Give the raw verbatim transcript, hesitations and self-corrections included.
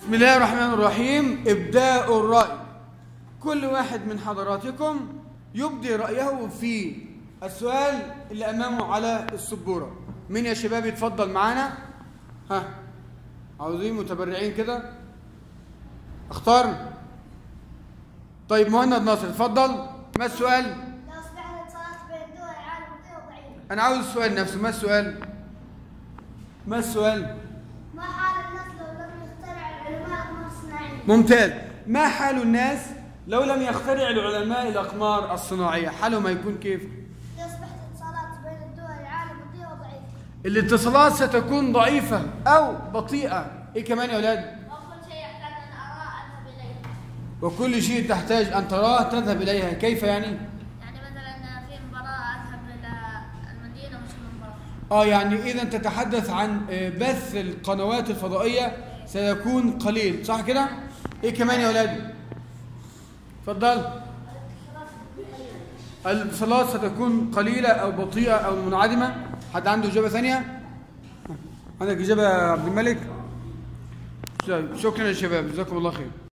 بسم الله الرحمن الرحيم. إبداء الرأي. كل واحد من حضراتكم يبدي رأيه في السؤال اللي أمامه على السبورة. مين يا شباب يتفضل معانا؟ ها، عاوزين متبرعين كده؟ اختار. طيب مهند ناصر اتفضل. ما السؤال؟ لو أصبحت الاتصالات بين دول العالم ضعيفة. أنا عاوز السؤال نفسه. ما السؤال؟ ما السؤال؟ ما حال الناس لو لم يخترع العلماء الأقمار الصناعية؟ ممتاز. ما حال الناس لو لم يخترع العلماء الأقمار الصناعية؟ حالهم هيكون كيف؟ لو أصبحت الاتصالات بين الدول العالم ضعيفة. الاتصالات ستكون ضعيفة أو بطيئة. إيه كمان يا أولاد؟ وكل شيء يحتاج أن أراه أذهب إليه. وكل شيء تحتاج أن تراه تذهب إليها. كيف يعني؟ يعني مثلا في مباراة أذهب إلى المدينة مش المباراة. آه يعني إذا تتحدث عن بث القنوات الفضائية سيكون قليل، صح كده؟ إيه كمان يا أولاد؟ اتفضل. الاتصالات ستكون قليلة أو بطيئة أو منعدمة. حد عنده إجابة ثانية؟ عندك إجابة يا عبد الملك؟ شكرا يا شباب، جزاكم الله خير.